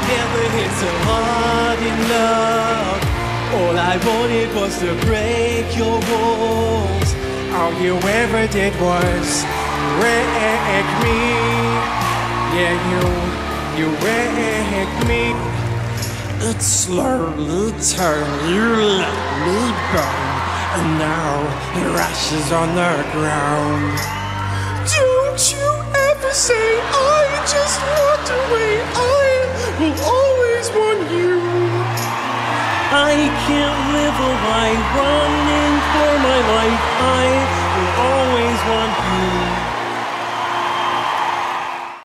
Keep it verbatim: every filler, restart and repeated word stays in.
never hit so hard in love. All I wanted was to break your walls. All you ever did was wreck me. Yeah, you, you wrecked me. It slowly turned, you let me burn, and now it rashes on the ground. Don't you ever say I just walked away. I will always want you. I can't live a life running for my life. I will always